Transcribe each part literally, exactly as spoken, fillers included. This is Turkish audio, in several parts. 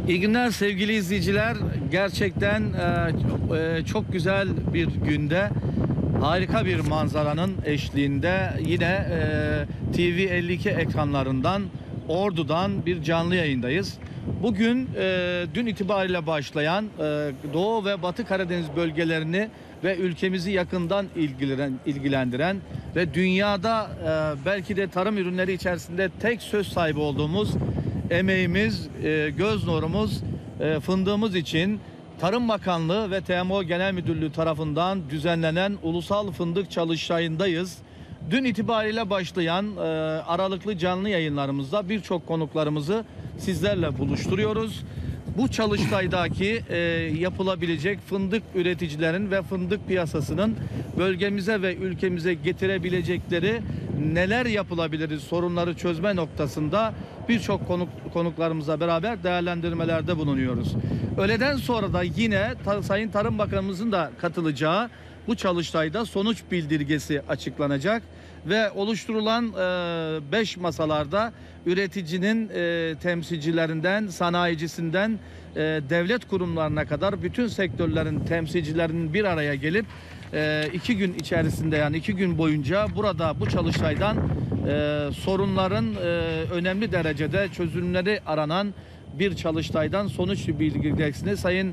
İyi günler sevgili izleyiciler. Gerçekten e, çok güzel bir günde, harika bir manzaranın eşliğinde yine e, T V elli iki ekranlarından, Ordu'dan bir canlı yayındayız. Bugün e, dün itibariyle başlayan e, Doğu ve Batı Karadeniz bölgelerini ve ülkemizi yakından ilgilendiren, ilgilendiren ve dünyada e, belki de tarım ürünleri içerisinde tek söz sahibi olduğumuz emeğimiz, e, göz nurumuz, e, fındığımız için Tarım Bakanlığı ve T M O Genel Müdürlüğü tarafından düzenlenen Ulusal Fındık Çalıştayı'ndayız. Dün itibariyle başlayan e, aralıklı canlı yayınlarımızda birçok konuklarımızı sizlerle buluşturuyoruz. Bu çalıştaydaki e, yapılabilecek fındık üreticilerin ve fındık piyasasının bölgemize ve ülkemize getirebilecekleri neler yapılabilir sorunları çözme noktasında birçok konuk, konuklarımızla beraber değerlendirmelerde bulunuyoruz. Öğleden sonra da yine ta, Sayın Tarım Bakanımızın da katılacağı bu çalıştayda sonuç bildirgesi açıklanacak ve oluşturulan beş masalarda üreticinin e, temsilcilerinden, sanayicisinden e, devlet kurumlarına kadar bütün sektörlerin temsilcilerinin bir araya gelip e, iki gün içerisinde, yani iki gün boyunca burada bu çalıştaydan e, sorunların e, önemli derecede çözümleri aranan bir çalıştaydan sonuç bildirgesini Sayın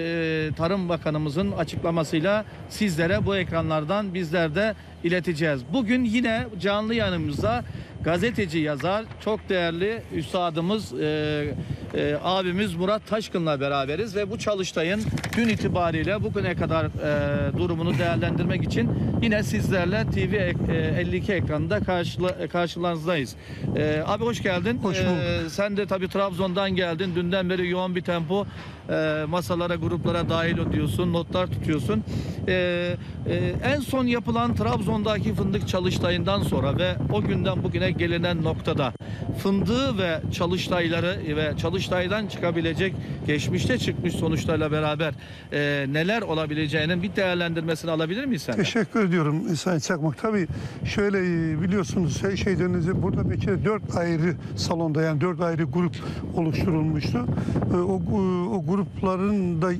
e, Tarım Bakanımızın açıklamasıyla sizlere bu ekranlardan bizler de ileteceğiz. Bugün yine canlı yanımızda gazeteci, yazar, çok değerli üstadımız, e, e, abimiz Murat Taşkın'la beraberiz ve bu çalıştayın dün itibariyle bugüne kadar e, durumunu değerlendirmek için yine sizlerle T V elli iki ekranında karşıla, karşılarınızdayız. E, abi hoş geldin. Hoş bulduk. E, sen de tabii Trabzon'dan geldin. Dünden beri yoğun bir tempo, e, masalara, gruplara dahil oluyorsun, notlar tutuyorsun. E, e, en son yapılan Trabzon'daki fındık çalıştayından sonra ve o günden bugüne gelinen noktada fındığı ve çalıştayları ve çalıştaydan çıkabilecek, geçmişte çıkmış sonuçlarla beraber e, neler olabileceğinin bir değerlendirmesini alabilir miyiz senden? Teşekkür ediyorum Sayın Çakmak. Tabii şöyle biliyorsunuz şey, şeyden burada belki de dört ayrı salonda, yani dört ayrı grup oluşturulmuştu. O, o grupların da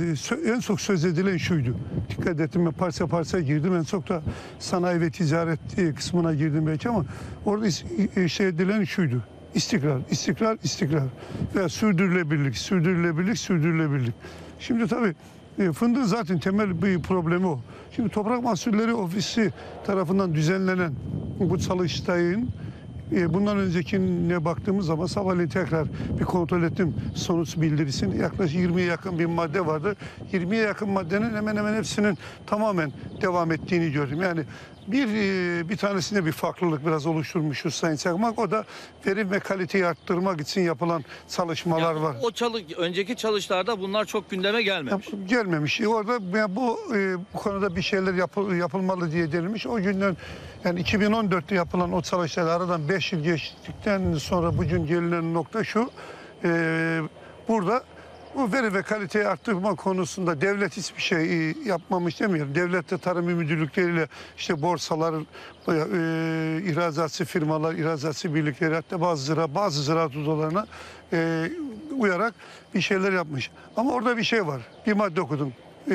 en çok söz edilen şuydu. Dikkat ettim, ben parça parça girdim. En çok da sanayi ve ticaret kısmına girdim belki, ama orada şey edilen şuydu. İstikrar, istikrar, istikrar veya sürdürülebilirlik, sürdürülebilirlik, sürdürülebilirlik. Şimdi tabii fındığın zaten temel bir problemi o. Şimdi Toprak Mahsulleri Ofisi tarafından düzenlenen bu çalıştayın bundan öncekine baktığımız zaman sabahleyin tekrar bir kontrol ettim sonuç bildirisini. Yaklaşık yirmiye yakın bir madde vardı. yirmiye yakın maddenin hemen hemen hepsinin tamamen devam ettiğini gördüm. Yani bir bir tanesinde bir farklılık biraz oluşturmuşuz Sayın Çakmak. O da verim ve kaliteyi arttırmak için yapılan çalışmalar yani var. O çalı, önceki çalışlarda bunlar çok gündeme gelmemiş. Yap, gelmemiş. Orada yani bu e, bu konuda bir şeyler yapıl, yapılmalı diye denilmiş. O günden, yani iki bin on dörtte yapılan o çalışmalar, aradan beş yıl geçtikten sonra bugün gelinen nokta şu. E, burada bu veri ve kaliteyi arttırma konusunda devlet hiçbir şey yapmamış demiyorum. Devlet de tarım müdürlükleriyle işte borsalar, e, ihracatçı firmalar, ihracatçı birlikleri, hatta bazı zira, bazı ziraat odalarına e, uyarak bir şeyler yapmış. Ama orada bir şey var. Bir madde okudum.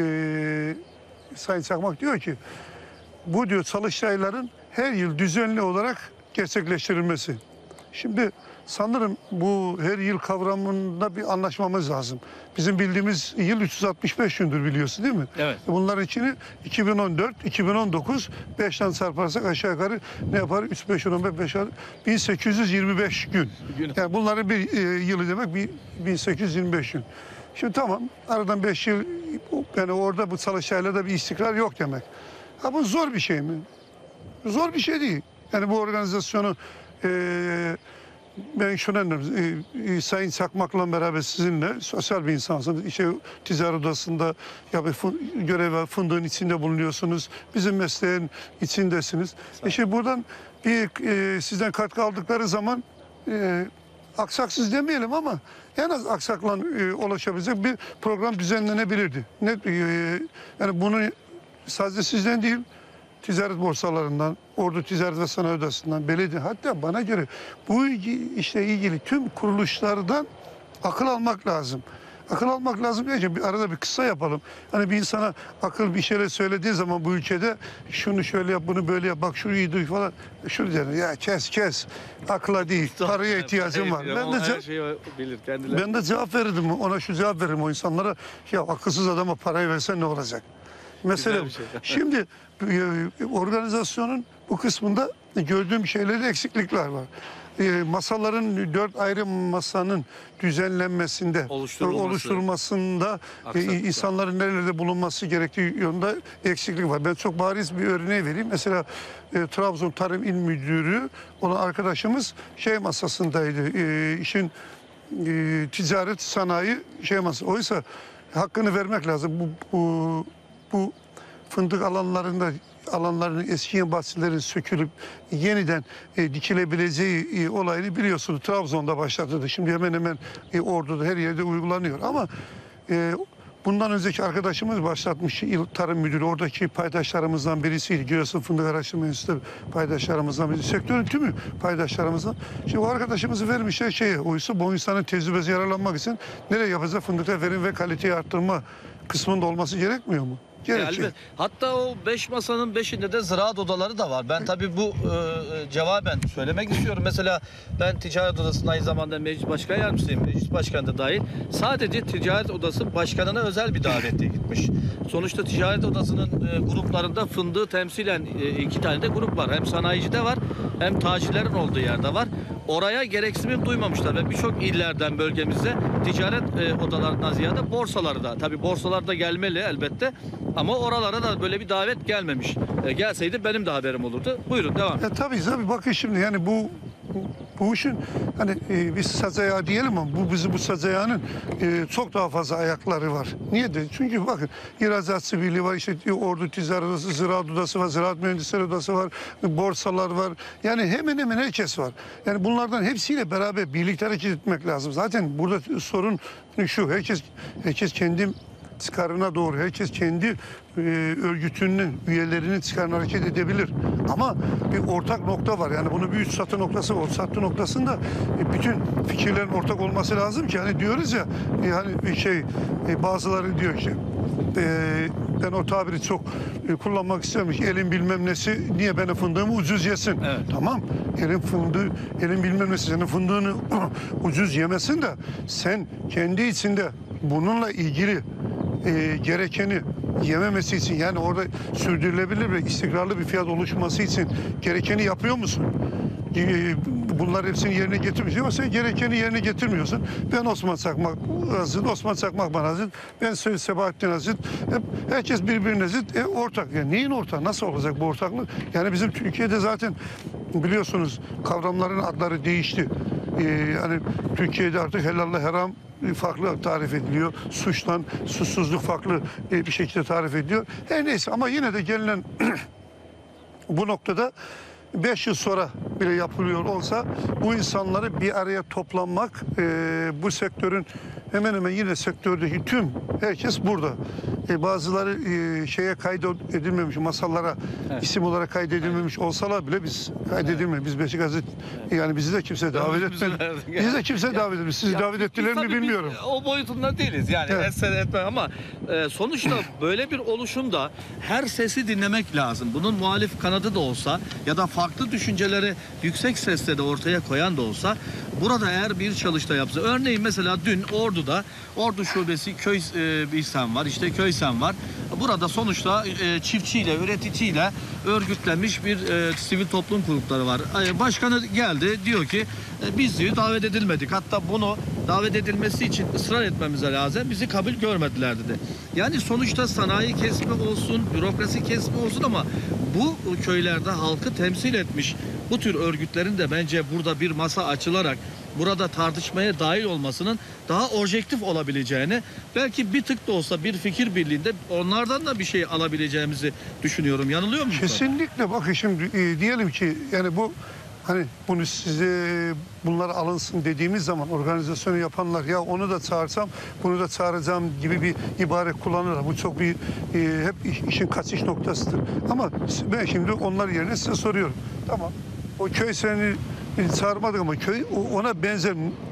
E, Sayın Çakmak diyor ki bu diyor çalıştayların her yıl düzenli olarak gerçekleştirilmesi. Şimdi sanırım bu her yıl kavramında bir anlaşmamız lazım. Bizim bildiğimiz yıl üç yüz altmış beş gündür, biliyorsun değil mi? Evet. Bunların içini iki bin on dört, iki bin on dokuz, beşten çarparsak aşağı yukarı ne yapar? üç, beş, on beş, beş, bin sekiz yüz yirmi beş gün. Yani bunların bir e, yılı demek bir bin sekiz yüz yirmi beş gün. Şimdi tamam, aradan beş yıl, yani orada bu çalıştaylarda bir istikrar yok demek. Ha, bu zor bir şey mi? Zor bir şey değil. Yani bu organizasyonu e, ben şunu anlıyorum, e, Sayın Çakmak'la beraber sizinle sosyal bir insansınız. İşte ticaret odasında ya bir görev var, fındığın içinde bulunuyorsunuz. Bizim mesleğin içindesiniz. İşte buradan bir e, sizden katkı aldıkları zaman e, aksaksız demeyelim ama en az aksakla e, ulaşabilecek bir program düzenlenebilirdi. Ne, e, yani bunu sadece sizden değil, ticaret borsalarından, Ordu Ticaret ve Sanayi Odası'ndan, belediye, hatta bana göre bu işle ilgili tüm kuruluşlardan akıl almak lazım. Akıl almak lazım diyeceğim. Bir arada bir kısa yapalım. Hani bir insana akıl bir şeyler söylediği zaman bu ülkede şunu şöyle yap, bunu böyle yap, bak şunu iyi duy falan. Şunu der, ya kes kes. Akla değil, paraya ihtiyacım var. Ben de, her şeyi bilir kendileri. ben de cevap verirdim. Ona şu cevap veririm o insanlara. Ya akılsız adama parayı versen ne olacak? Mesela bir şey. şimdi e, organizasyonun bu kısmında gördüğüm şeylerde eksiklikler var. E, masaların dört ayrı masanın düzenlenmesinde, Oluşturulması. oluşturulmasında e, Aksaklıklar. insanların nerelerde bulunması gerektiği yönde eksiklik var. Ben çok bariz bir örneği vereyim. Mesela e, Trabzon Tarım İl Müdürü olan arkadaşımız şey masasındaydı. E, işin e, ticaret sanayi şey masası. Oysa hakkını vermek lazım. Bu, bu, bu fındık alanlarında alanların eski bahçelerin sökülüp yeniden e, dikilebileceği e, olayını biliyorsunuz. Trabzon'da başladı. Şimdi hemen hemen e, Ordu'da her yerde uygulanıyor. Ama e, bundan önceki arkadaşımız başlatmış, İl Tarım Müdürü, oradaki paydaşlarımızdan birisiydi. Giresun Fındık Araştırma Enstitüsü paydaşlarımızdan birisi. Sektörün tümü paydaşlarımızdan. Şimdi o arkadaşımızı vermişler şeye, oysa bu insanın tecrübesi yararlanmak için nereye yapacak? Fındıkta verim ve kaliteyi arttırma kısmında olması gerekmiyor mu? Gerekiyor. Elbet. Hatta o beş masanın beşinde de ziraat odaları da var. Ben tabii bu e, cevaben söylemek istiyorum. Mesela ben ticaret odasının aynı zamanda meclis başkan yardımcısıyım. Meclis başkanı da dahil. Sadece ticaret odası başkanına özel bir davetle gitmiş. Sonuçta ticaret odasının e, gruplarında fındığı temsilen e, iki tane de grup var. Hem sanayicide var hem tacirlerin olduğu yerde var. Oraya gereksinim duymamışlar ve birçok illerden bölgemizde ticaret e, odalarından ziyade borsaları da, tabii borsalar da gelmeli elbette ama oralara da böyle bir davet gelmemiş. E, gelseydi benim de haberim olurdu. Buyurun devam. E, tabii tabii bakın şimdi yani bu bu, bu işin hani e, biz saz ayağı diyelim ama bu bizi bu saz ayağının e, çok daha fazla ayakları var. Niye de? Çünkü bakın ihracatçı birliği var, işte Ordu Ticaret Odası, Ziraat Odası var, Ziraat Mühendisleri Odası var, borsalar var. Yani hemen hemen herkes var. Yani bunlardan hepsiyle beraber birlikte hareket etmek lazım. Zaten burada sorun şu, herkes herkes kendi çıkarına doğru, herkes kendi e, örgütünün, üyelerinin çıkarına hareket edebilir. Ama bir ortak nokta var. Yani bunun bir üç satı noktası var. O satı noktasında e, bütün fikirlerin ortak olması lazım ki hani diyoruz ya e, hani bir şey e, bazıları diyor ki e, ben o tabiri çok e, kullanmak istemiyorum. Elin bilmem nesi niye benim fındığımı ucuz yesin? Evet. Tamam. Elin fındığı, elin bilmem nesi senin fındığını ucuz yemesin de sen kendi içinde bununla ilgili e, gerekeni yememesi için, yani orada sürdürülebilir ve istikrarlı bir fiyat oluşması için gerekeni yapıyor musun? E, bunlar hepsini yerine getirmiş ama sen gerekeni yerine getirmiyorsun. Ben Osman Çakmak hazır, Osman Çakmak bana hazır, ben Söğüt Sebahattin hazır. Hep herkes birbirine zıt. E, ortak. Yani neyin ortağı? Nasıl olacak bu ortaklık? Yani bizim Türkiye'de zaten biliyorsunuz kavramların adları değişti. Ee, yani Türkiye'de artık helalla haram farklı tarif ediliyor. Suçtan susuzluk farklı bir şekilde tarif ediliyor. Her neyse ama yine de gelinen bu noktada beş yıl sonra bile yapılıyor olsa bu insanları bir araya toplanmak, e, bu sektörün hemen hemen yine sektördeki tüm herkes burada. E, bazıları e, şeye kaydedilmemiş, masallara evet. isim olarak kaydedilmemiş evet. olsalar bile biz kaydedilmemiş. Biz Beşiktaş'ı evet. yani bizi de kimse davet etmedi. Bizi de kimse evet. davet etmedi. Sizi ya, davet ettiler mi bilmiyorum. O boyutunda değiliz yani evet. etsen etmem ama e, sonuçta böyle bir oluşumda her sesi dinlemek lazım. Bunun muhalif kanadı da olsa ya da farklı düşünceleri yüksek sesle de ortaya koyan da olsa burada eğer bir çalıştay yapsa, örneğin mesela dün Ordu'da Ordu Şubesi köy e, bir sen var, işte köy sen var. Burada sonuçta e, çiftçiyle, üreticiyle örgütlenmiş bir e, sivil toplum kuruluşları var. E, başkanı geldi diyor ki e, biz diyor davet edilmedik. Hatta bunu davet edilmesi için ısrar etmemize lazım. Bizi kabul görmediler dedi. Yani sonuçta sanayi kesimi olsun, bürokrasi kesimi olsun ama bu köylerde halkı temsil etmiş bu tür örgütlerin de bence burada bir masa açılarak burada tartışmaya dahil olmasının daha objektif olabileceğini, belki bir tık da olsa bir fikir birliğinde onlardan da bir şey alabileceğimizi düşünüyorum. Yanılıyor muyum? Kesinlikle. Bakın şimdi e, diyelim ki yani bu hani bunu size bunlar alınsın dediğimiz zaman organizasyonu yapanlar ya onu da çağırsam bunu da çağıracağım gibi bir ibare kullanırlar. Bu çok bir e, hep işin kaçış noktasıdır. Ama ben şimdi onlar yerine size soruyorum. Tamam. O köy seni çağırmadık ama köy ona benzer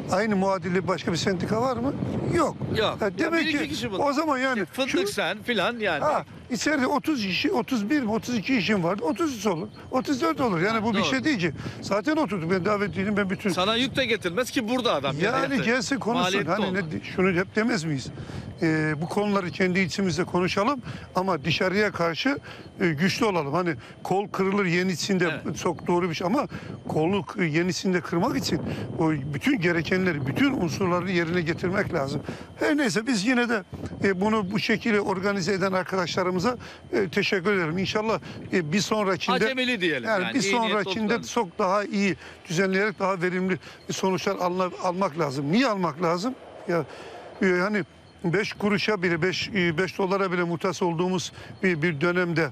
aynı muadili başka bir sendika var mı? Yok. Yok. Ha, Ya demek bir iki ki kişi bu. o zaman yani Fındık şu- sen filan yani. Ha, içeride otuz kişi, otuz bir mi, otuz iki işim vardı. otuz üç olur, otuz dört olur. Yani bu bir doğru. şey değil ki. Zaten oturduk. Ben davetliyim, ben bütün... Sana yük de getirmez ki burada adam. Yani millete. gelsin konuşsun. Maliyetli Hani olur. ne, şunu hep demez miyiz? Ee, bu konuları kendi içimizde konuşalım ama dışarıya karşı e, güçlü olalım. Hani kol kırılır yenisinde Evet. çok doğru bir şey ama kolu k- yenisinde kırmak için o bütün gerekenleri, bütün unsurları yerine getirmek lazım. Her neyse biz yine de e, bunu bu şekilde organize eden arkadaşlarımıza e, teşekkür ederim. İnşallah e, bir sonrakinde Acemili diyelim. yani, Yani bir iyi niyetli sonrakinde olduklarını. çok daha iyi düzenleyerek daha verimli sonuçlar alma- almak lazım. Niye almak lazım? Ya e, hani beş kuruşa bile beş beş dolara bile muhtaç olduğumuz bir, bir dönemde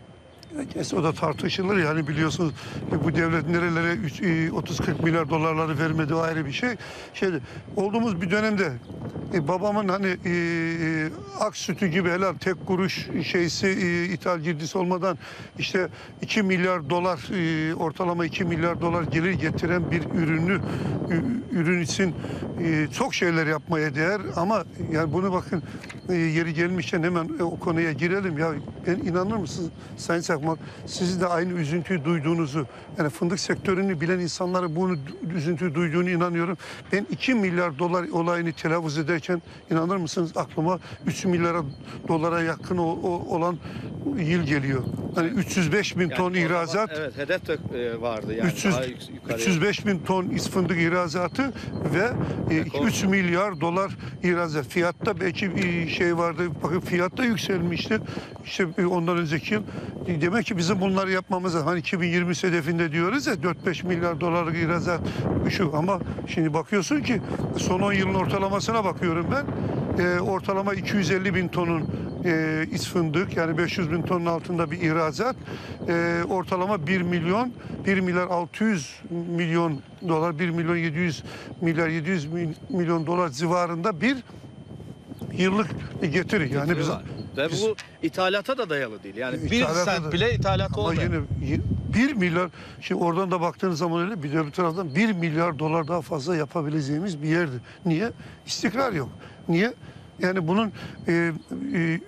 Gerçi o da tartışılır yani biliyorsunuz bu devlet nerelere üç- otuz kırk milyar dolarları vermedi o ayrı bir şey. Şeyde olduğumuz bir dönemde e, babamın hani e, e, ak sütü gibi helal tek kuruş şeysi e, ithal girdisi olmadan işte iki milyar dolar e, ortalama iki milyar dolar gelir getiren bir ürünü ü- ürün için e, çok şeyler yapmaya değer ama yani bunu bakın e, yeri gelmişken hemen e, o konuya girelim ya ben inanır mısınız Sayın Çakmak sizin de aynı üzüntüyü duyduğunuzu yani fındık sektörünü bilen insanlara bunu du- üzüntüyü duyduğunu inanıyorum. Ben iki milyar dolar olayını telaffuz ederken inanır mısınız aklıma üç milyar dolara yakın o, o- olan yıl geliyor. Hani üç yüz beş bin Yani ton o zaman, ihracat evet hedef de e, vardı yani. üç yüz, daha yük- yukarıya. üç yüz beş bin ton fındık ihracatı ve e, Rekor. üç milyar dolar ihracat. Fiyatta belki bir şey vardı. Bakın fiyatta yükselmişti. İşte e, ondan önceki yıl. E, Demek ki bizim bunları yapmamız lazım. Hani iki bin yirmi hedefinde diyoruz ya dört beş milyar dolarlık ihracat şu ama şimdi bakıyorsun ki son on yılın ortalamasına bakıyorum ben. E, ortalama iki yüz elli bin tonun e, iç fındık yani beş yüz bin tonun altında bir ihracat. E, ortalama bir milyon, bir milyar altı yüz milyon dolar, bir milyon yedi yüz milyar yedi yüz mil- milyon dolar civarında bir yıllık getiri. Yani biz, Var. Ve biz- bu ithalata da dayalı değil. Yani bir İthalata sent da- bile ithalata ama olmuyor. yine y- bir milyar, şimdi oradan da baktığınız zaman öyle bir de bir taraftan bir milyar dolar daha fazla yapabileceğimiz bir yerdi. Niye? İstikrar yok. Niye? Yani bunun e, e,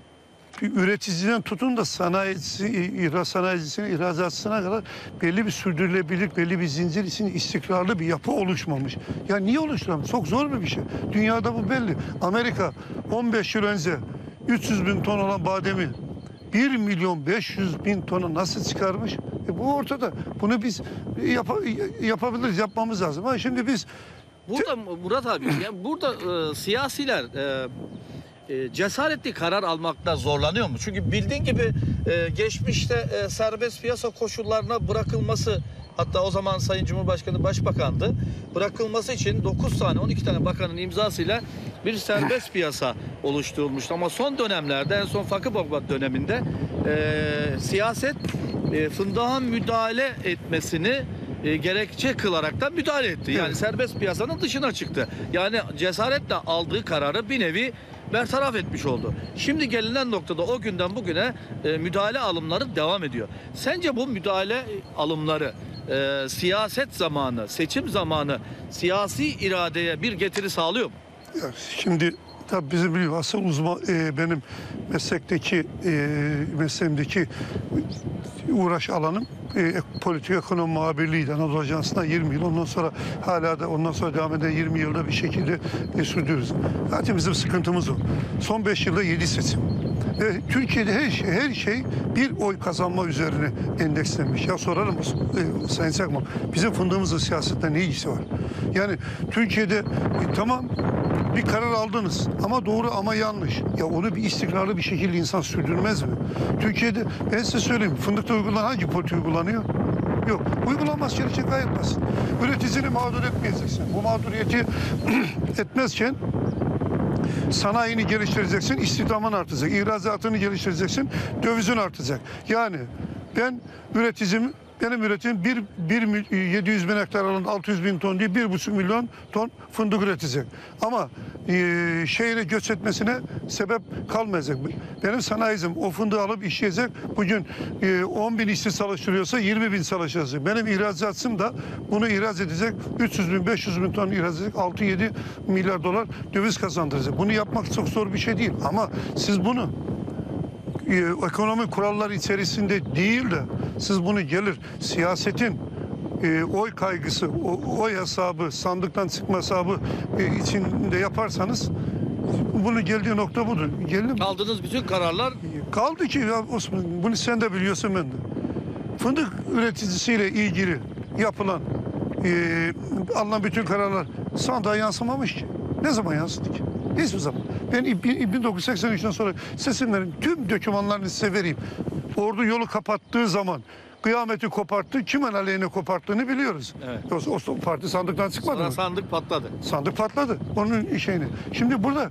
üreticiden tutun da sanayisi, ihraç sanayicisine, ihracatçısına kadar belli bir sürdürülebilir, belli bir zincir için istikrarlı bir yapı oluşmamış. Ya niye oluşturamıyor? Çok zor bir şey. Dünyada bu belli. Amerika on beş yıl önce üç yüz bin ton olan bademi bir milyon beş yüz bin tona nasıl çıkarmış? E bu ortada. Bunu biz yapa- yapabiliriz, yapmamız lazım. Ha şimdi biz Burada Murat abi yani burada e, siyasiler e, e, cesaretli karar almakta zorlanıyor mu? Çünkü bildiğin gibi e, geçmişte e, serbest piyasa koşullarına bırakılması hatta o zaman Sayın Cumhurbaşkanı Başbakan'dı. Bırakılması için dokuz tane on iki tane bakanın imzasıyla bir serbest piyasa oluşturulmuştu. Ama son dönemlerde en son Fakı Baba döneminde e, siyaset e, fındığa müdahale etmesini e, gerekçe kılaraktan müdahale etti. Yani Evet. serbest piyasanın dışına çıktı. Yani cesaretle aldığı kararı bir nevi bertaraf etmiş oldu. Şimdi gelinen noktada o günden bugüne e, müdahale alımları devam ediyor. Sence bu müdahale alımları e, siyaset zamanı, seçim zamanı siyasi iradeye bir getiri sağlıyor mu? Ya şimdi tabii bizim biliyor asıl uzman e, benim meslekteki e, mesleğimdeki uğraş alanım e, politik ekonomi muhabirliğiydi Anadolu Ajansı'nda yirmi yıl. Ondan sonra hala da ondan sonra devam eden yirmi yılda bir şekilde e, sürdürüyoruz. Zaten bizim sıkıntımız o. Son beş yılda yedi seçim. E, Türkiye'de her şey, her şey bir oy kazanma üzerine endekslenmiş. Ya sorarım e, Sayın Çakmak, bizim fındığımızın siyasetle ne ilgisi var? Yani Türkiye'de e, tamam bir karar aldınız ama doğru ama yanlış. Ya onu bir istikrarlı bir şekilde insan sürdürmez mi? Türkiye'de ben size söyleyeyim fındıkta uygulanan hangi politika uygulanıyor? Yok. Uygulanmaz gerekçe gayet basit. Üreticini mağdur etmeyeceksin. Bu mağduriyeti etmezken sanayini geliştireceksin, istihdamın artacak. İhracatını geliştireceksin, dövizin artacak. Yani ben üreticimi benim üretim bir, bir yedi yüz bin hektar alanda altı yüz bin ton değil bir buçuk milyon ton fındık üretecek. Ama e, şehre göç etmesine sebep kalmayacak. Benim sanayicim o fındığı alıp işleyecek. Bugün e, on bin işçi çalıştırıyorsa yirmi bin çalışacak. Benim ihracatçım da bunu ihraç edecek. üç yüz bin beş yüz bin ton ihraç edecek. altı yedi milyar dolar döviz kazandıracak. Bunu yapmak çok zor bir şey değil. Ama siz bunu e, ekonomi kuralları içerisinde değil de siz bunu gelir siyasetin e, oy kaygısı, o, oy hesabı, sandıktan çıkma hesabı e, içinde yaparsanız bunu geldiği nokta budur. Gelin, Aldığınız bütün kararlar kaldı ki ya Osman, bunu sen de biliyorsun ben de. Fındık üreticisiyle ilgili yapılan e, alınan bütün kararlar sandığa yansımamış ki. Ne zaman yansıdı ki? Hiçbir zaman. Ben bin dokuz yüz seksen üçten sonra seçimlerin tüm dokümanlarını size vereyim. Ordu yolu kapattığı zaman kıyameti koparttı. Kimin aleyhine koparttığını biliyoruz. Evet. O, o parti sandıktan çıkmadı sonra mı? sandık patladı. Sandık patladı. Onun şeyini. Şimdi burada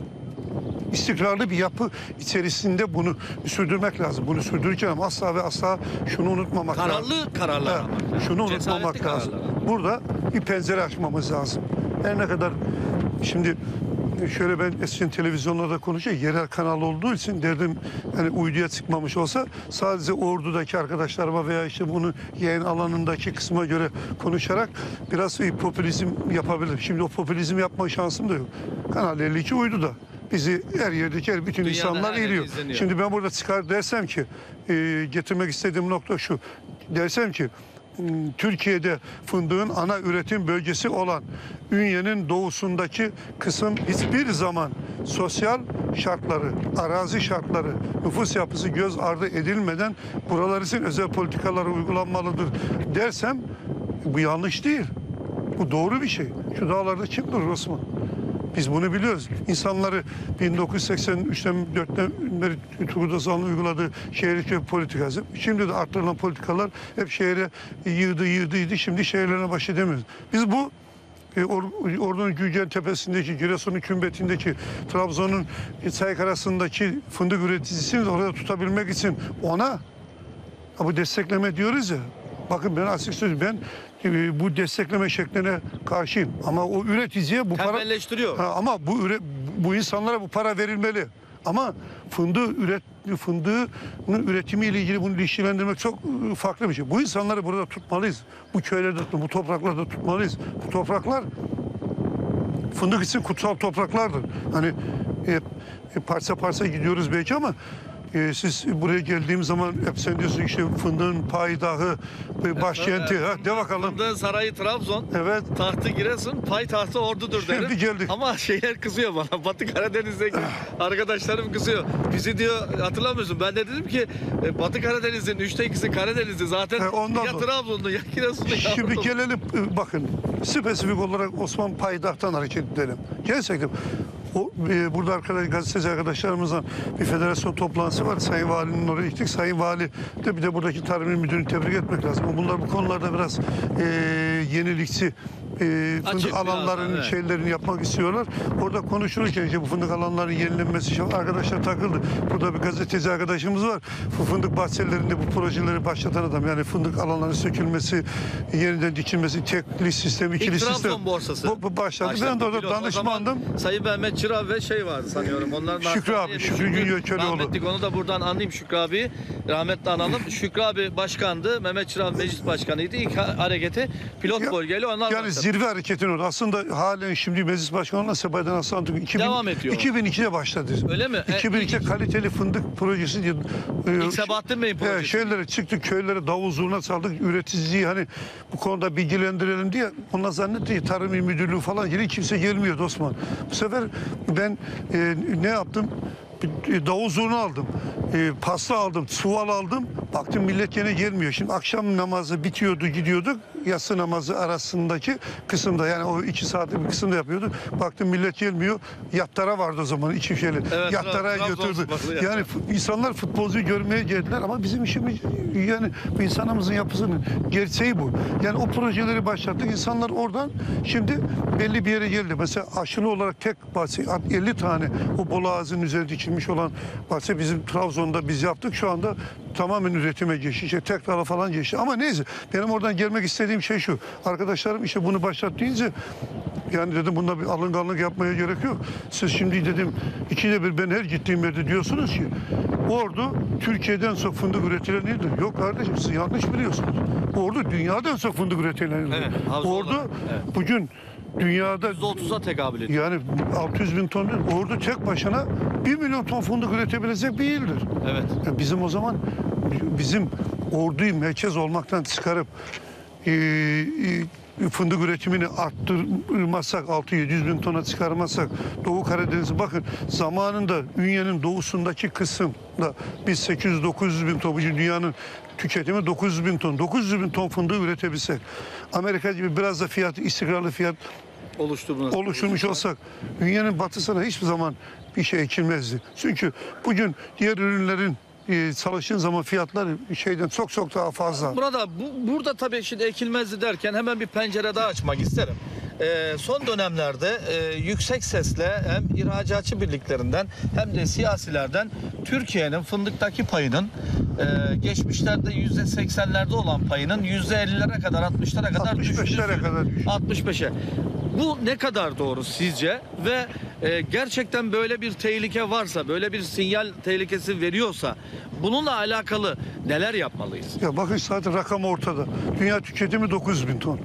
istikrarlı bir yapı içerisinde bunu sürdürmek lazım. Bunu sürdürürken ama asla ve asla şunu unutmamak Kararlı lazım. kararlar Ha, ama. şunu Cesaretli unutmamak lazım. kararlar. Burada bir pencere açmamız lazım. Her ne kadar şimdi şöyle ben eskiden televizyonlarda konuşuyor, yerel kanal olduğu için derdim hani uyduya çıkmamış olsa sadece ordudaki arkadaşlarıma veya işte bunu yayın alanındaki kısma göre konuşarak biraz bir popülizm yapabilirim. Şimdi o popülizm yapma şansım da yok. Kanal elli iki uyduda. Bizi her yerdeki her bütün Dünyada insanlar her yerde biliyor. izleniyor. Şimdi ben burada çıkar dersem ki e, getirmek istediğim nokta şu. Dersem ki Türkiye'de fındığın ana üretim bölgesi olan Ünye'nin doğusundaki kısım hiçbir zaman sosyal şartları, arazi şartları, nüfus yapısı göz ardı edilmeden buralar için özel politikalar uygulanmalıdır dersem bu yanlış değil. Bu doğru bir şey. Şu dağlarda kim durur Osman? Biz bunu biliyoruz. İnsanları bin dokuz yüz seksen üçten dörtten beri Turgut Özal'ın uyguladığı şehir köy politikası. Şimdi de arttırılan politikalar hep şehre yığdı yığdı yığdı. Şimdi şehirlerine baş edemiyoruz. Biz bu e, Or, Ordu'nun Gülcen Tepesi'ndeki, Giresun'un Kümbet'indeki, Trabzon'un Çaykara'sındaki fındık üreticisini de orada tutabilmek için ona bu destekleme diyoruz ya. Bakın ben açık söyleyeyim, ben e, bu destekleme şekline karşıyım. Ama o üreticiye bu para... Tembelleştiriyor. Ha, ama bu üre, bu insanlara bu para verilmeli. Ama fındığı üret, fındığın üretimiyle ilgili bunu ilişkilendirmek çok e, farklı bir şey. Bu insanları burada tutmalıyız. Bu köylerde, bu topraklarda tutmalıyız. Bu topraklar fındık için kutsal topraklardır. Hani e, e, parça parça gidiyoruz belki ama Ee, siz buraya geldiğim zaman hep sen diyorsun işte fındığın payidahı, başkenti. Evet, ha, de bakalım. Fındığın sarayı Trabzon, Evet. tahtı Giresun, pay tahtı Ordu'dur derim. Şimdi geldik. Ama şeyler kızıyor bana. Batı Karadeniz'deki arkadaşlarım kızıyor. Bizi diyor hatırlamıyorsun. Ben de dedim ki e, Batı Karadeniz'in üçte ikisi Karadeniz'de zaten He, ondan ya dolayı. Trabzonlu ya Giresunlu ya Şimdi Ordu'lu. gelelim e, bakın spesifik olarak Osman Paydah'tan hareket edelim. Gerçekten o, e, burada arkadaş, gazeteci arkadaşlarımızla bir federasyon toplantısı var. Sayın Valinin oraya gittik. Sayın Vali de bir de buradaki Tarım İl Müdürü'nü tebrik etmek lazım. Bunlar bu konularda biraz e, yenilikçi e, fındık Açık alanlarının biraz, evet. şeylerini yapmak istiyorlar. Orada konuşurken işte bu fındık alanlarının yenilenmesi için arkadaşlar takıldı. Burada bir gazeteci arkadaşımız var. Bu fındık bahçelerinde bu projeleri başlatan adam. Yani fındık alanlarının sökülmesi, yeniden dikilmesi, tekli sistem, ikili İlk sistem. Trabzon borsası. Bu, bu başladı. Başladı. Ben de orada Pilot. O zaman danışmandım. Sayın Mehmet Çırav ve şey vardı sanıyorum. Onlar Şükrü abi, Şükrü Güngör Köroğlu. Rahmetlik, onu da buradan anlayayım Şükrü abi. Rahmetli analım. Şükrü abi başkandı. Mehmet Çırav meclis başkanıydı. İlk ha- hareketi pilot Ya- bölgeyle onlar Yani başladı. zirve hareketinin orada. Aslında halen şimdi meclis başkanı Sebahattin Aslan Türk iki bin, Devam ediyor. iki bin ikide başladı. Öyle mi? E, iki bin ikide ilginç. kaliteli fındık projesi diye. e, İlk Sebahattin Bey'in projesi. Evet, şeylere çıktık, köylere davul zurna çaldık. Üreticiyi hani bu konuda bilgilendirelim diye. Onlar zannetti ki Tarım İl Müdürlüğü falan yine kimse gelmiyordu Osman. Bu sefer ben e, ne yaptım? Bir davul zurna aldım, e, pasta aldım, çuval aldım. Baktım millet gene gelmiyor. Şimdi akşam namazı bitiyordu, gidiyorduk. Yatsı namazı arasındaki kısımda, yani o iki saatlik bir kısımda yapıyorduk. Baktım millet gelmiyor. Yattara vardı o zaman, iki şeyli. Evet, Yattara'ya Trabzon götürdü. sporlu yattara. Yani f- insanlar futbolcuyu görmeye geldiler ama bizim işimiz, yani bu insanımızın yapısının gerçeği bu. Yani o projeleri başlattık. İnsanlar oradan şimdi belli bir yere geldi. Mesela aşılı olarak tek bahçe elli tane o Bolu Ağzı'nın üzerinde dikilmiş olan bahçe bizim Trabzon'da biz yaptık. Şu anda tamamen üretime geçti. İşte tekrara falan geçti. Ama neyse benim oradan gelmek istediğim şey şu. Arkadaşlarım işte bunu başlat deyince yani dedim bunda bir alınganlık yapmaya gerek yok. Siz şimdi dedim ikide bir ben her gittiğim yerde diyorsunuz ki Ordu Türkiye'den çok fındık üretilen ildir. Yok kardeşim siz yanlış biliyorsunuz. Ordu dünyadan çok fındık üretilen ildir. Evet, havza Ordu olarak, evet. bugün dünyada yüzde otuza tekabül ediyor. yani altı yüz bin ton değil, Ordu tek başına bir milyon ton fındık üretebilecek bir ildir. Evet. Yani bizim o zaman bizim orduyu merkez olmaktan çıkarıp e, e, fındık üretimini arttırmazsak, altı yedi yüz bin tona çıkarmazsak Doğu Karadeniz'i bakın zamanında Ünye'nin doğusundaki kısımda biz sekiz yüz dokuz yüz bin ton, bugün dünyanın tüketimi dokuz yüz bin ton. dokuz yüz bin ton fındığı üretebilsek, Amerika gibi biraz da fiyat, istikrarlı fiyat Oluşturmuş. oluşturmuş olsak Ünye'nin batısına hiçbir zaman bir şey ekilmezdi. Çünkü bugün diğer ürünlerin e, çalıştığın zaman fiyatlar şeyden çok çok daha fazla. Burada bu, burada tabii şimdi ekilmezdi derken hemen bir pencere daha açmak isterim. Ee, son dönemlerde e, yüksek sesle hem ihracatçı birliklerinden hem de siyasilerden Türkiye'nin fındıktaki payının e, geçmişlerde yüzde seksenlerde olan payının yüzde ellilere kadar altmışlara kadar altmış beşlere kadar düştü. altmış beşe. Bu ne kadar doğru sizce ve e, gerçekten böyle bir tehlike varsa, böyle bir sinyal tehlikesi veriyorsa bununla alakalı neler yapmalıyız? Ya bakın zaten rakam ortada. Dünya tüketimi dokuz yüz bin ton.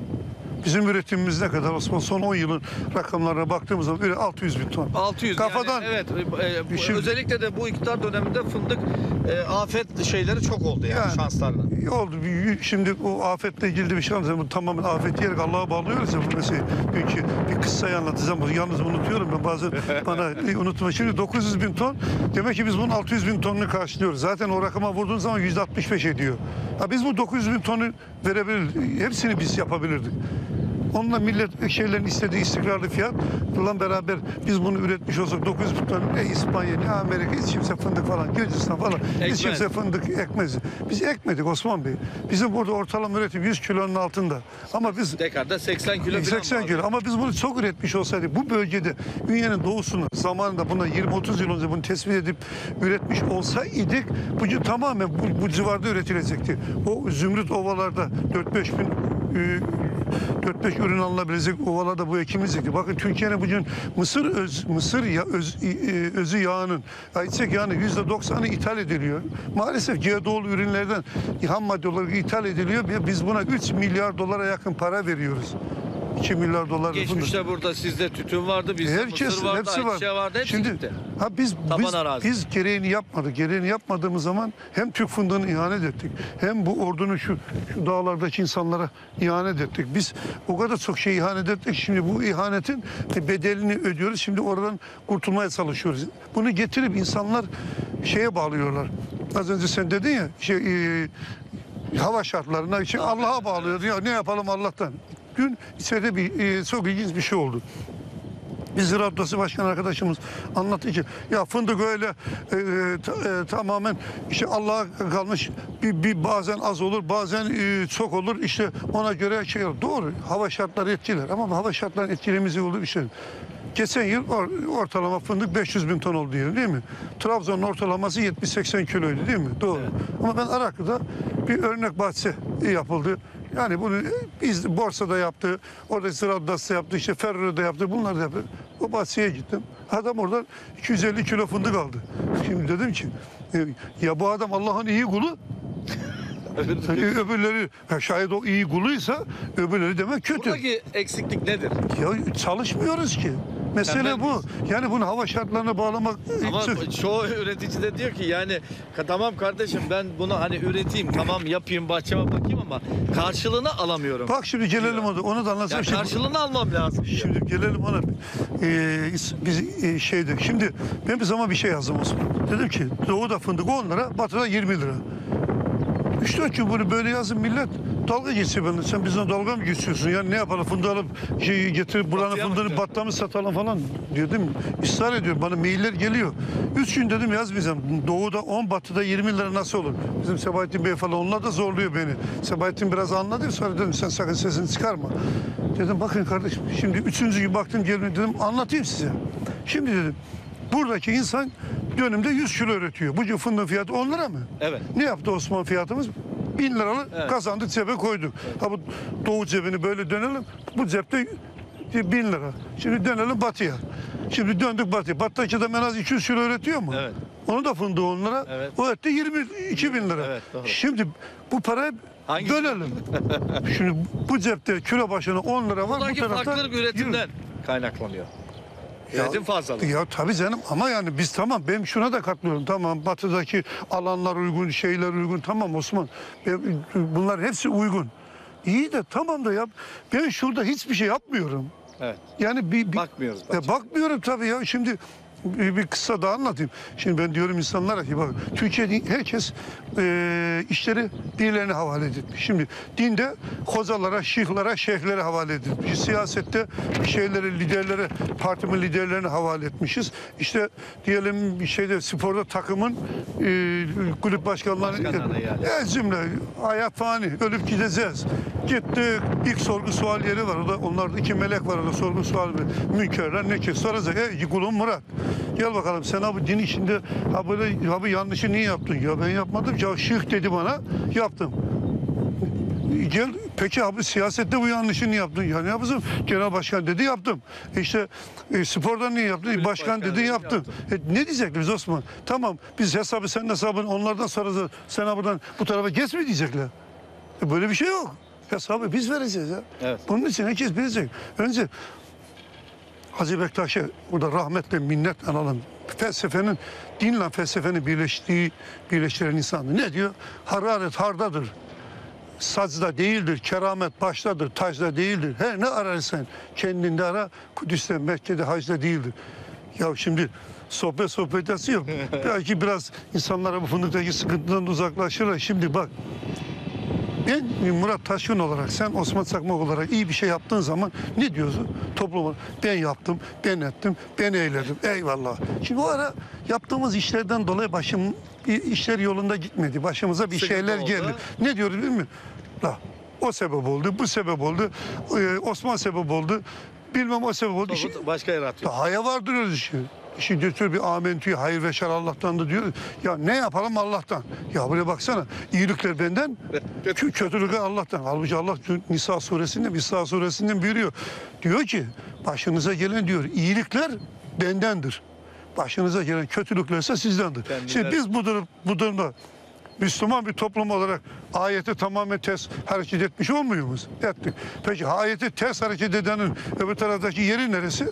Bizim üretimimiz ne kadar Osman? Son on yılın rakamlarına baktığımız zaman öyle altı yüz bin ton. altı yüz Kafadan yani, evet e, bu- Şimdi- özellikle de bu iktidar döneminde fındık e, afet şeyleri çok oldu yani, Yani, şanslarla. oldu. Bir- Şimdi o afetle ilgili bir şey anlatacağım. Bu tamamen afet diyerek Allah'a bağlıyoruz ya bu meseleyi. Çünkü bir kıssayı anlatacağım. Yalnız unutuyorum ben bazen bana e, unutma. Şimdi dokuz yüz bin ton demek ki biz bunun altı yüz bin tonunu karşılıyoruz. Zaten o rakama vurduğun zaman yüzde altmış beş ediyor. Ha, biz bu dokuz yüz bin tonu verebilirdik. Hepsini biz yapabilirdik. Onunla millet şeylerin istediği istikrarlı fiyatla beraber biz bunu üretmiş olsak dokuz yüz bin ton ne İspanya ne Amerika hiç kimse fındık falan Gürcistan falan Ekmez. hiç kimse fındık ekmez. Biz ekmedik Osman Bey. Bizim burada ortalama üretim yüz kilonun altında. Ama biz Tekrarda seksen kilo falan seksen var. kilo ama biz bunu çok üretmiş olsaydık bu bölgede Ünye'nin doğusunu zamanında buna yirmi otuz yıl önce bunu tespit edip üretmiş olsaydık bugün tamamen bu, bu civarda üretilecekti. O zümrüt ovalarda dört beş bin e, dört beş ürün alınabilecek ovalarda bu ekimizdi. Bakın Türkiye'nin bugün mısır öz, mısır ya, öz, e, özü yağının, ayçiçek yağının yüzde doksanı ithal ediliyor. Maalesef G D O'lu ürünlerden ham madde olarak ithal ediliyor ve biz buna üç milyar dolara yakın para veriyoruz. iki milyar dolar. Geçmişte burada sizde tütün vardı, bizde Herkes, mısır vardı, hepsi var. ayçiçeği vardı, hepsi Şimdi, gitti. ha biz Taban biz, arazi. biz gereğini yapmadık. Gereğini yapmadığımız zaman hem Türk fındığını ihanet ettik. Hem bu ordunun şu şu dağlardaki insanlara ihanet ettik. Biz o kadar çok şey ihanet ettik. Şimdi bu ihanetin bedelini ödüyoruz. Şimdi oradan kurtulmaya çalışıyoruz. Bunu getirip insanlar şeye bağlıyorlar. Az önce sen dedin ya şey e, hava şartlarına için Allah'a bağlıyor. Ya ne yapalım Allah'tan. Dün içeride bir e, çok ilginç bir şey oldu. Bir Ziraat Odası Başkan arkadaşımız anlattı ki ya fındık öyle e, ta- e, tamamen işte Allah'a kalmış bir, bir bazen az olur bazen e, çok olur işte ona göre şey olur. Doğru hava şartları etkiler ama bu hava şartlarının etkilemesi olur bir şey. Geçen yıl or- ortalama fındık beş yüz bin ton oldu diyelim değil mi? Trabzon'un ortalaması yetmiş seksen kiloydu değil mi? Doğru. Evet. Ama ben Araklı'da bir örnek bahçe yapıldı. Yani bunu biz borsada yaptı, orada Ziraat Odası yaptı, işte Ferro'da yaptı, bunlar da yaptı. O bahçeye gittim. Adam oradan iki yüz elli kilo fındık aldı. Şimdi dedim ki e, ya bu adam Allah'ın iyi kulu. e, öbürleri ya şayet o iyi kuluysa öbürleri demek kötü. Buradaki eksiklik nedir? Ya çalışmıyoruz ki. Mesele Tembel bu. miyiz? Yani bunu hava şartlarına bağlamak Ama çok- çoğu üretici de diyor ki yani "Ka- tamam kardeşim ben bunu hani üreteyim, tamam yapayım, bahçeme bakayım ama karşılığını alamıyorum. Bak şimdi gelelim ona. Onu da Ya anlatsam. Şimdi- karşılığını almam lazım. diyor. Şimdi gelelim ona. Ee, biz e, şeyde. Şimdi ben bir zaman bir şey yazdım Osman. Dedim ki doğuda fındık on lira, batıda yirmi lira. üç dört gün bunu böyle yazın millet dalga geçiyor benden. Sen bizden dalga mı geçiyorsun? Yani ne yapalım fındığı alıp şeyi getirip buranın Batıya mı fındığını gidiyor? batta mı satalım falan diyor değil mi? Israr ediyor. Bana mailler geliyor. Üç gün dedim yazmayacağım. Doğuda on, batıda yirmi lira nasıl olur? Bizim Sebahattin Bey falan onlar da zorluyor beni. Sebahattin biraz anladı. Sonra dedim sen sakın sesini çıkarma. Dedim bakın kardeşim şimdi üçüncü gün baktım gelin dedim anlatayım size. Şimdi dedim buradaki insan dönümde yüz kilo üretiyor. Bu fındığın fiyatı on lira mı? Evet. Ne yaptı Osman fiyatımız? bin liralık Evet. kazandık, cebe koyduk. Ha bu doğu cebini böyle dönelim. Bu cepte bin lira. Şimdi dönelim batıya. Şimdi döndük batıya. Batı'daki de en az iki yüz kilo üretiyor mu? Evet. Onu da fındığı on lira. Evet. O etti yirmi iki bin lira. Evet, doğru. Şimdi bu parayı Hangisi? bölelim. Şimdi bu cepte kilo başına on lira var. Buradaki bu tarafta farklılık üretimden kaynaklanıyor. Üretim fazlalığı. Ya tabii canım ama yani biz tamam, ben şuna da katılıyorum. Tamam, batıdaki alanlar uygun, şeyler uygun. Tamam Osman. Ben, bunlar hepsi uygun. İyi de tamam da ya ben şurada hiçbir şey yapmıyorum. Evet. Yani bir, bir Bakmıyoruz. ya bakmıyorum tabii ya. Şimdi bir, bir kısa daha anlatayım. Şimdi ben diyorum insanlara ki bak, Türkiye'de herkes e, işleri birilerine havale edilmiş. Şimdi dinde hocalara, şeyhlere, şeyhlere havale edilmiş. Siyasette şeyleri, liderlere, partimin liderlerine havale etmişiz. İşte diyelim bir şeyde, sporda takımın e, kulüp başkanlarına Başkanlarına yani. e, cümle hayat fani, ölüp gideceğiz. Gittik, ilk sorgu sual yeri var. Orada onlarda iki melek var, orada sorgu sual münkerler ne ki soracak. Ey kulum Murat, gel bakalım sen abi din içinde ha böyle abi yanlışı niye yaptın? Ya ben yapmadım. Ya şık dedi bana, yaptım. Gel peki abi siyasette bu yanlışı niye yaptın? Ya ne yapıyorsun? Genel başkan dedi, yaptım. E işte e, sporda niye yaptın? Kulüp Başkan başkanı dedi, dedi, yaptım. E, ne diyecekler biz Osman? Tamam biz hesabı, senin hesabın onlardan sonra sen buradan bu tarafa geç mi diyecekler? E, böyle bir şey yok. Hesabı biz vereceğiz ya. Evet. Bunun için herkes bilecek. Önce Hacı Bektaş'ı burada rahmetle, minnetle analım. Felsefenin, dinle felsefenin birleştiği, birleştiren insandı. Ne diyor? Hararet hardadır. Sacda değildir, keramet baştadır, tacda değildir. Her ne ararsan kendinde ara, Kudüs'te, Mekke'de, hacda değildir. Ya şimdi sohbet sohbetası yok. Belki biraz insanlara bu fındıktaki sıkıntıdan uzaklaşırlar. Şimdi bak, ben Murat Taşkın olarak, sen Osman Çakmak olarak iyi bir şey yaptığın zaman ne diyorsun? Topluma ben yaptım, ben ettim, ben eyledim. Eyvallah. Şimdi o ara yaptığımız işlerden dolayı başım işler yolunda gitmedi. Başımıza bir Sıkıntı şeyler oldu. geldi. Ne diyoruz değil mi? La, o sebep oldu, bu sebep oldu, ee, Osman sebep oldu, bilmem o sebep oldu. Topu başka yere atıyor. Haya vardırıyoruz işi. Şimdi diyor bir amentü, hayır ve şer Allah'tan da diyor. Ya ne yapalım Allah'tan. Ya buraya baksana. İyilikler benden, kö kötülükler Allah'tan. Halbuki Allah Nisa suresinden, Nisa suresinden buyuruyor. Diyor ki başınıza gelen diyor iyilikler bendendir. Başınıza gelen kötülükler ise sizdendir. Kendiler... Şimdi biz bu, durum, bu durumda Müslüman bir toplum olarak ayeti tamamen ters hareket etmiş olmuyor muyuz? Ettik. Peki ayeti ters hareket edenin öbür taraftaki yeri neresi?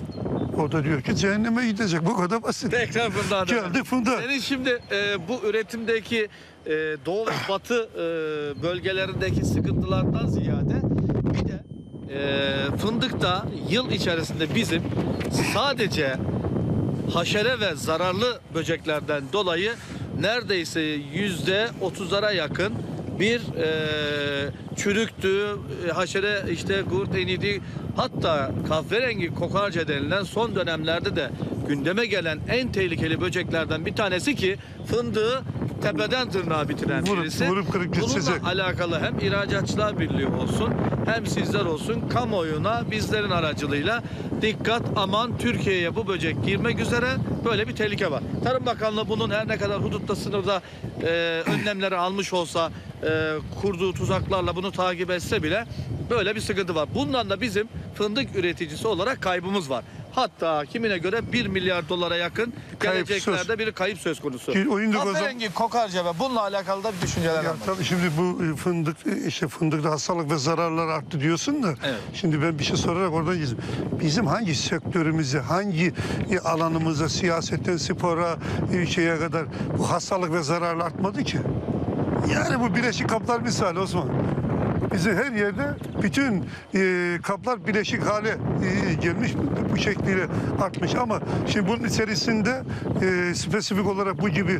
O da diyor ki cehenneme gidecek. Bu kadar basit. Tekrar fındığa Geldik fındığa. Senin şimdi e, bu üretimdeki e, doğu ve batı e, bölgelerindeki sıkıntılardan ziyade bir de e, fındıkta yıl içerisinde bizim sadece haşere ve zararlı böceklerden dolayı neredeyse yüzde otuzlara yakın bir e, çürüktü, e, haşere işte kurt enidi, hatta kahverengi kokarca denilen son dönemlerde de gündeme gelen en tehlikeli böceklerden bir tanesi ki fındığı tepeden tırnağa bitiren Vurup- birisi. vurup kırıp geçecek. Bununla alakalı hem İhracatçılar Birliği olsun hem sizler olsun kamuoyuna bizlerin aracılığıyla dikkat, aman Türkiye'ye bu böcek girmek üzere, böyle bir tehlike var. Tarım Bakanlığı bunun her ne kadar hudutta, sınırda e, önlemleri almış olsa, e, kurduğu tuzaklarla bunu takip etse bile böyle bir sıkıntı var. Bundan da bizim fındık üreticisi olarak kaybımız var. Hatta kimine göre bir milyar dolara yakın Kayıp geleceklerde söz. bir kayıp söz konusu. Ki oyunda o zaman- Kahverengi kokarca ve bununla alakalı da bir düşünceler Ya var. tabii şimdi bu e, fındık e, işte fındıkta hastalık ve zararlar arttı diyorsun da Evet. şimdi ben bir şey sorarak oradan gideceğim. Bizim hangi sektörümüze, hangi e, alanımıza, siyasetten spora, e, şeye kadar bu hastalık ve zararlar artmadı ki? Yani bu bileşik kaplar misali Osman. Bizi her yerde bütün e, kaplar bileşik hale e, gelmiş, bu, bu şekliyle artmış ama şimdi bunun içerisinde e, spesifik olarak bu gibi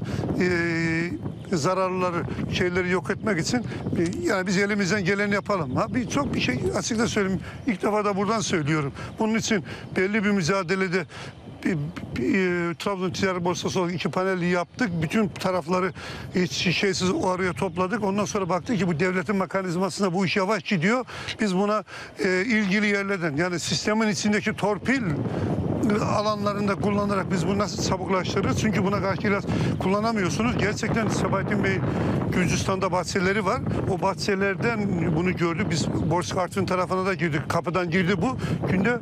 e, zararları, şeyleri yok etmek için e, yani biz elimizden geleni yapalım. Ha bir çok bir şey açıkça söyleyeyim. İlk defa da buradan söylüyorum. Bunun için belli bir mücadelede bir, bir, e, Trabzon Ticaret Borsası olarak iki paneli yaptık. Bütün tarafları hiç şeysiz o araya topladık. Ondan sonra baktık ki bu devletin mekanizmasında bu iş yavaş gidiyor. Biz buna e, ilgili yerlerden, yani sistemin içindeki torpil alanlarında kullanarak biz bunu nasıl çabuklaştırırız? Çünkü buna karşı ilaç kullanamıyorsunuz. Gerçekten Sabahattin Bey Gürcistan'da bahçeleri var. O bahçelerden bunu gördük. Biz Borç Artvin tarafına da girdik. Kapıdan girdi bu. Günde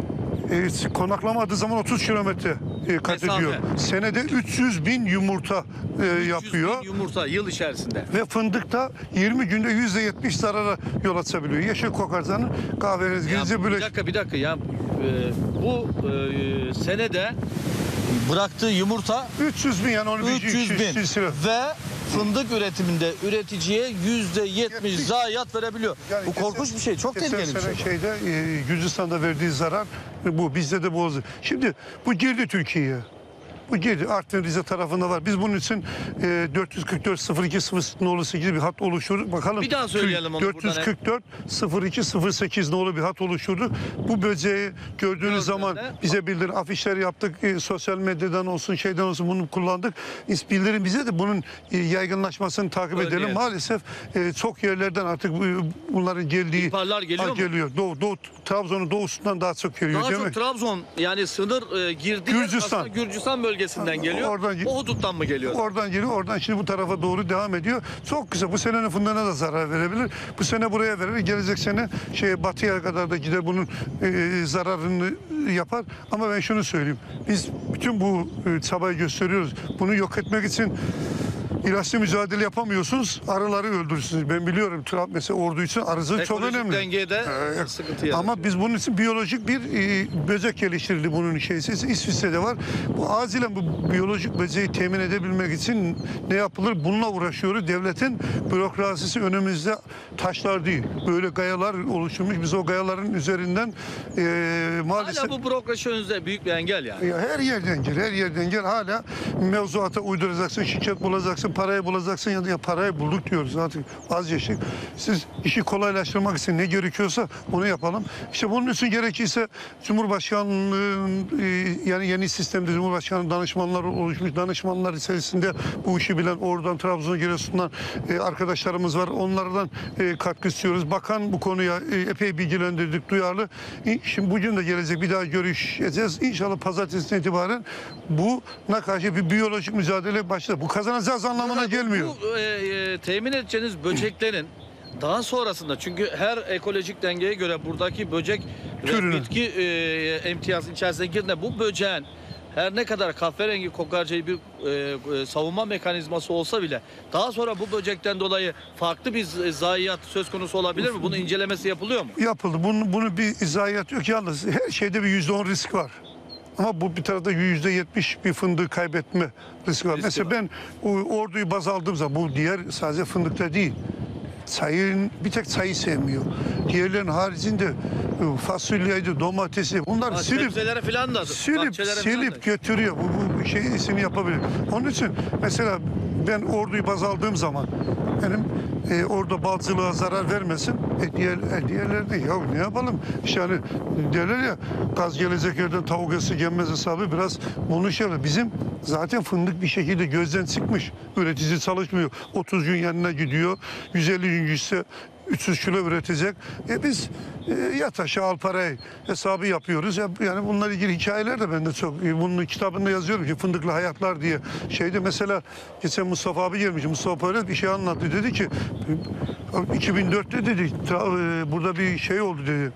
e, konaklamadığı zaman otuz kilometre e, kat Mesafe. ediyor. Senede üç yüz bin yumurta e, yapıyor. yüz bin yumurta yıl içerisinde. Ve fındıkta yirmi günde yüzde yetmiş zarara yol açabiliyor. Yeşil kokarcanın kahverengi Ya, gizli bir böyle dakika bir dakika ya e, bu e, senede bıraktığı yumurta üç yüz bin yani onu bir üç yüz bin silsile. ve fındık üretiminde üreticiye yüzde yetmiş Yetmiş. zayiat verebiliyor. Yani bu geçen- korkunç bir şey, çok geçen tehlikeli bir sene şey. şeyde e, Gürcistan'da verdiği zarar e, bu. Bizde de bu oldu. Şimdi bu girdi Türkiye'ye. Bu girdi. Artvin Rize tarafında var. Biz bunun için e, dört yüz kırk dört sıfır iki sıfır sekiz bir hat oluşturduk. Bakalım. Bir daha söyleyelim onu dört yüz kırk dört sıfır iki sıfır sekiz nolu bir hat oluşturduk. Bu böceği gördüğünüz Gördüğünüzde- zaman bize bildirin. Afişler yaptık. E, sosyal medyadan olsun şeyden olsun bunu kullandık. İs- Bildirin bize de bunun e, yaygınlaşmasını takip Önleyelim. edelim. Maalesef e, çok yerlerden artık bu, bunların geldiği İhbarlar geliyor Ha, mu? geliyor. Doğu, Doğu, Trabzon'un doğusundan daha çok geliyor Daha değil çok mi? Trabzon yani sınır e, girdi yer Gürcistan. aslında Gürcistan bölgesinden geliyor. Oradan- o huduttan mı geliyor? Oradan geliyor, oradan şimdi bu tarafa doğru devam ediyor. Çok güzel. Bu senenin fındığına da zarar verebilir. Bu sene buraya verir. Gelecek sene şey batıya kadar da gider bunun e, zararını yapar. Ama ben şunu söyleyeyim. Biz bütün bu e, çabayı gösteriyoruz. Bunu yok etmek için ilaçlı mücadele yapamıyorsunuz. Arıları öldürürsünüz. Ben biliyorum. Trab mesela ordu için arısı çok Ekolojik önemli. dengede Ee, sıkıntı yaratıyor. Ama biz bunun için biyolojik bir e, böcek geliştirildi bunun şeysi. İsviçre'de var. Bu acilen bu biyolojik böceği temin edebilmek için ne yapılır? Bununla uğraşıyoruz. Devletin bürokrasisi önümüzde taşlar değil. Böyle gayalar oluşturmuş. Biz o gayaların üzerinden e, maalesef... Hala bu bürokrasi önünüzde büyük bir engel yani. Ya her yerden gel, her yerden gel. Hala mevzuata uyduracaksın, şirket bulacaksın, parayı bulacaksın ya da ya parayı bulduk diyoruz artık az yaşık. Siz işi kolaylaştırmak için ne gerekiyorsa onu yapalım. İşte bunun için gerekirse Cumhurbaşkanlığı'nın e, yani yeni sistemde Cumhurbaşkanı danışmanları oluşmuş. Danışmanlar içerisinde bu işi bilen oradan Trabzon, Giresun'dan e, arkadaşlarımız var. Onlardan e, katkı istiyoruz. Bakan bu konuya e, epey bilgilendirdik, duyarlı. E, Şimdi bugün de gelecek bir daha görüşeceğiz. İnşallah pazartesinden itibaren buna karşı bir biyolojik mücadele başlar. Bu kazanacağız anlamına gelmiyor. Bu e, e, temin edeceğiniz böceklerin daha sonrasında çünkü her ekolojik dengeye göre buradaki böcek Türünü. ve bitki e, emtiyazı içerisine girdiğinde bu böceğin her ne kadar kahverengi kokarcayı bir e, e, savunma mekanizması olsa bile daha sonra bu böcekten dolayı farklı bir z- zayiat söz konusu olabilir mi? Bunun incelemesi yapılıyor mu? Yapıldı. Bunun, bunu bir izahiyat yok. Yalnız her şeyde bir yüzde on risk var. Ama bu bir tarafta yüzde yetmiş bir fındığı kaybetme riski var. Riski Mesela var. ben o, orduyu baz aldığım zaman bu diğer sadece fındıkta değil. Çayın bir tek çayı sevmiyor. Diğerlerin haricinde e, fasulyeydi, domatesi bunlar Ha, silip sebzelere falan da silip bahçelere falan da. silip götürüyor. Bu, bu şeyini yapabilir. Onun için mesela ben orduyu baz aldığım zaman benim e, orada balcılığa zarar vermesin. E, diğer, e, diğerleri de ya ne yapalım? İşte hani derler ya gaz gelecek yerden tavuk esi gelmez hesabı biraz bunu şey yapıyor. Bizim zaten fındık bir şekilde gözden çıkmış. Üretici çalışmıyor. otuz gün yanına gidiyor. yüz elli gün gitse üç yüz kilo üretecek. E biz e, yat aşağı al parayı hesabı yapıyoruz. Ya, yani bununla ilgili hikayeler de bende çok. E, bunun kitabında yazıyorum ki fındıklı hayatlar diye. Şeyde mesela geçen Mustafa abi gelmiş. Mustafa öyle bir şey anlattı. Dedi ki iki bin dörtte dedi tra- e, burada bir şey oldu dedi.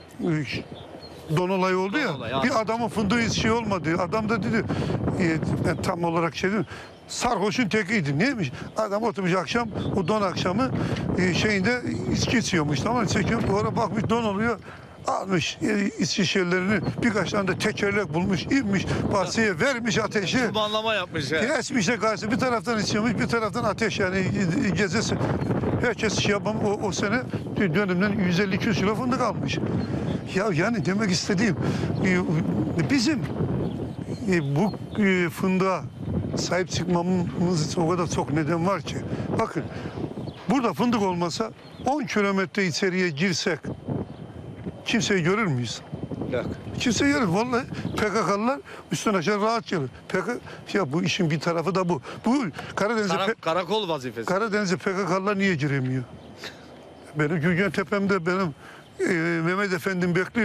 E, Don olayı oldu ya. Don olayı, bir adamın fındığı hiç şey olmadı. Adam da dedi e, ben tam olarak şey dedim. Sarhoşun tekiydi. Neymiş? Adam oturmuş akşam, o don akşamı e, şeyinde içki içiyormuş. Tamam mı? Çekiyor. Sonra bakmış don oluyor. Almış e, içki şişelerini birkaç tane de tekerlek bulmuş, inmiş bahçeye vermiş ateşi. Kurbanlama yapmış ya. Geçmiş de karşı bir taraftan içiyormuş, bir taraftan ateş yani e, gecesi. Herkes şey yapam o, o sene dönümden yüz elli iki yüz kilo fındık almış. Ya yani demek istediğim e, bizim e, bu e, fındığa sahip çıkmamız için o kadar çok neden var ki. Bakın burada fındık olmasa on kilometre içeriye girsek kimseyi görür müyüz? Yok. Kimse görür. Vallahi P K K'lılar üstten aşağı rahat gelir. P K K, ya bu işin bir tarafı da bu. Bu Karadeniz'e Kara- P- karakol vazifesi. Karadeniz'e P K K'lılar niye giremiyor? Benim Gülgen Tepem'de benim e, Mehmet Efendim bekliyor.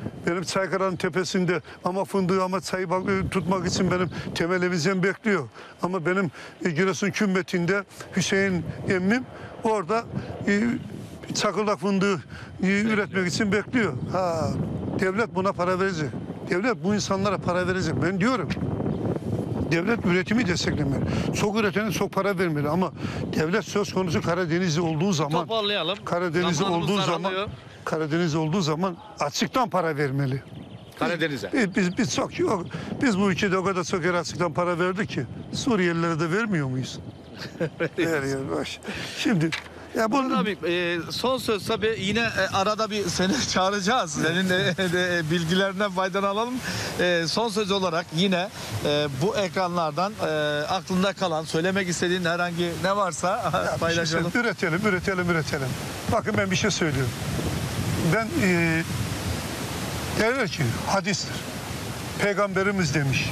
Benim Çaykara'nın tepesinde ama fındığı ama çayı bak- tutmak için benim temel evizem bekliyor. Ama benim e, Giresun Kümbeti'nde Hüseyin emmim orada e, çakıldak fındığı e, üretmek için bekliyor. Ha, devlet buna para verecek. Devlet bu insanlara para verecek. Ben diyorum. Devlet üretimi desteklemeli. Çok üretene çok para vermeli ama devlet söz konusu Karadeniz'de olduğu zaman Toparlayalım. Karadeniz'de Zamanımız olduğu daralıyor. zaman Karadeniz'de olduğu zaman açıktan para vermeli. Karadeniz'e. Biz, biz, biz çok yok. Biz bu ülkede o kadar çok yere açıktan para verdik ki Suriyelilere de vermiyor muyuz? Veriyor baş. Şimdi ya Murat bunu abi e, son söz tabii yine e, arada bir seni çağıracağız. Senin de, de e, bilgilerinden faydalanalım. E, son söz olarak yine e, bu ekranlardan e, aklında kalan, söylemek istediğin herhangi ne varsa paylaşalım. İşte üretelim, üretelim, üretelim. Bakın ben bir şey söylüyorum. Ben e, derler ki hadistir. Peygamberimiz demiş.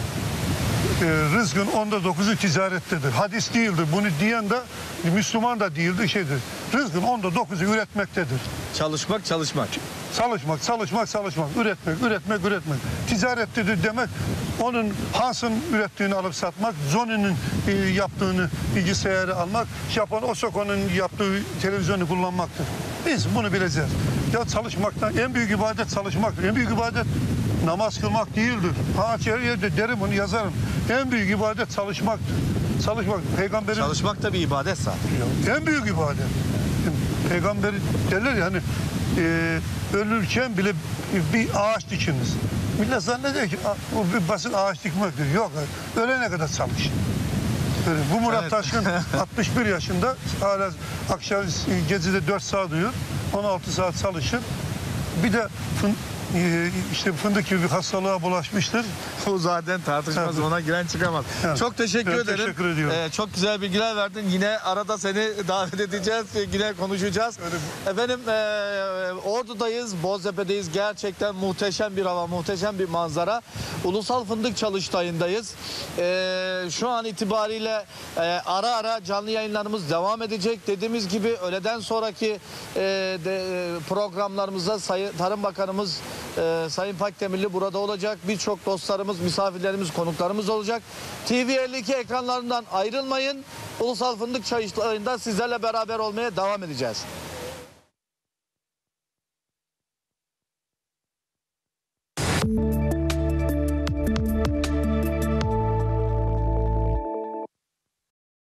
E, rızkın onda dokuzu ticarettedir. Hadis değildir. Bunu diyen de Müslüman da değildir, şeydir. Rızkın onda dokuzu üretmektedir. Çalışmak, çalışmak. Çalışmak, çalışmak, çalışmak. Üretmek, üretmek, üretmek. Ticarettedir demek onun Hans'ın ürettiğini alıp satmak, Sony'nin e, yaptığını bilgisayarı almak, Japon Osoko'nun yaptığı televizyonu kullanmaktır. Biz bunu bileceğiz. Ya çalışmaktan en büyük ibadet çalışmaktır. En büyük ibadet namaz kılmak değildir. Ha her yerde derim onu yazarım. En büyük ibadet çalışmaktır. Çalışmak. Peygamberin Çalışmak da bir ibadet zaten. en büyük ibadet. Peygamber derler ya hani e, ölürken bile bir ağaç dikiniz. Millet zannediyor ki bu bir basit ağaç dikmektir. Yok. Ölene kadar çalış. Öyle. Bu Murat Evet. Taşkın altmış bir yaşında hala akşam gecede dört saat uyur. on altı saat çalışır. Bir de fın, e, işte fındık gibi bir hastalığa bulaşmıştır. Bu zaten tartışmaz, Tabii. ona giren çıkamaz. Evet. Çok teşekkür Evet, ederim. teşekkür ediyorum. Ee, çok güzel bilgiler verdin. Yine arada seni davet edeceğiz. Yine konuşacağız. Efendim e, Ordu'dayız, Boztepe'deyiz. Gerçekten muhteşem bir hava, muhteşem bir manzara. Ulusal Fındık Çalıştayı'ndayız. E, şu an itibariyle e, ara ara canlı yayınlarımız devam edecek. Dediğimiz gibi öğleden sonraki e, de, e, programlarımızda Sayın Tarım Bakanımız e, Sayın Pakdemirli burada olacak. Birçok dostlarımız, misafirlerimiz, konuklarımız olacak. T V elli iki ekranlarından ayrılmayın. Ulusal Fındık Çalıştayı'nda sizlerle beraber olmaya devam edeceğiz. Thank you.